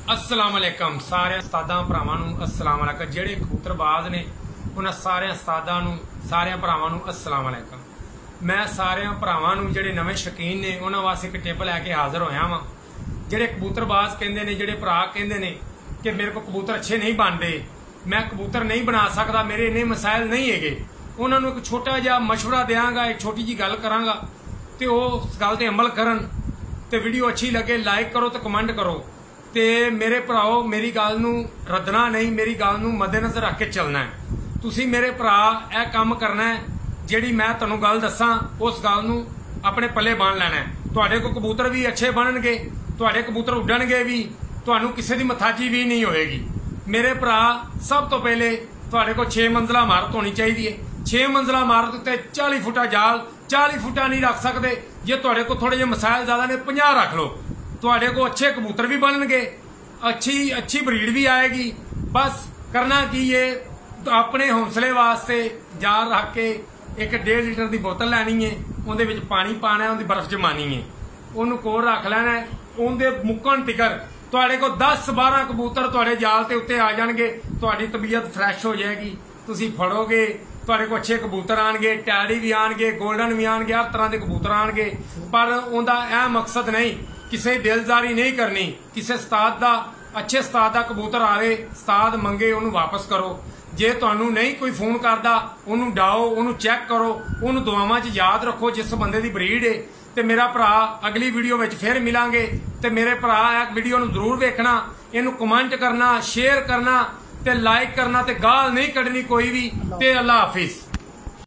अस्सलाम वालेकुम सारे उस्तादां भरावां नूं अस्सलाम वालेकुम। जिहड़े कबूतरबाज ने उन्हां सारे उस्तादां नूं सारे भरावां नूं अस्सलाम वालेकुम। मैं सारे भरावां नूं जिहड़े नवें शौकीन ने उन्हां वास्ते एक टिप लैके हाज़र होया वां। जिहड़े कबूतरबाज कहंदे ने, जिहड़े भरा कहंदे ने कि मेरे को कबूतर अच्छे नहीं बनते, मैं कबूतर नहीं बना सकदा, मेरे इन्ने मसाइल नहीं हैगे, उन्हां नूं एक छोटा जिहा मशवरा देंगा, एक छोटी जी गल करांगा ते ओह उस गल ते अमल करन। ते वीडियो अच्छी लगे लाइक करो तो कमेंट करो। ते मेरे भराओ मेरी गल नूं रद्दना नहीं, मेरी गल नूं मद्देनजर रख के चलना है। तुसी मेरे भरा यह काम करना है, जिहड़ी मैं तुहानूं गल दसां उस गल नूं अपने पल्ले बन लैना है। तुहाडे को कबूतर भी अच्छे बनणगे, तुहाडे कबूतर उड्डणगे भी, तुहानूं किसी दी मथाजी भी नहीं होएगी। मेरे भरा सब तो पहले तुहाडे को 6 मंजिला इमारत होनी चाहिए है। 6 मंजिला इमारत उत्ते 40 फुटा जाल, 40 फुटा नहीं रख सकते। जे तुहाडे को थोड़े जे मसाइल ज्यादा ने 50 रख लो, तुहाडे को अच्छे कबूतर भी बनणगे, अच्छी ब्रीड भी आएगी। बस करना की है, तो अपने हौसले वास्ते जार रख के एक 1.5 लीटर की बोतल लैनी है, उहदे विच पानी पाना है, उहदी बर्फ जमानी है, उहनूं कोल रख लेना है। उहदे मुक्कण तिकर तुहाडे को 10-12 कबूतर तुहाडे जाल ते उत्ते आ जाणगे, तुहाडी तबीयत फ्रैश हो जाएगी। तुसीं फड़ोगे, तुहाडे को अच्छे कबूतर आणगे, टैडी भी आणगे, गोल्डन भी आणगे, हर तरह के कबूतर आणगे। पर उहदा यह मकसद नहीं, किसी दिलजारी नहीं करनी। किसी उस्ताद दा, अच्छे उस्ताद दा कबूतर आवे, उस्ताद मंगे उन्होंने वापस करो। जे तुहानूं नहीं कोई फोन करदा, उन्होंने डाओ, उन्होंने चैक करो, उन्होंने दुआवां च याद रखो जिस बंदे दी ब्रीड है। ते मेरा भरा अगली वीडियो में फिर मिलांगे। ते मेरे भरा इस वीडियो नूं जरूर वेखना, इनू कमेंट करना, शेयर करना ते लाइक करना, ते गाल नहीं कढ़नी कोई भी। ते अल्लाह हाफिज।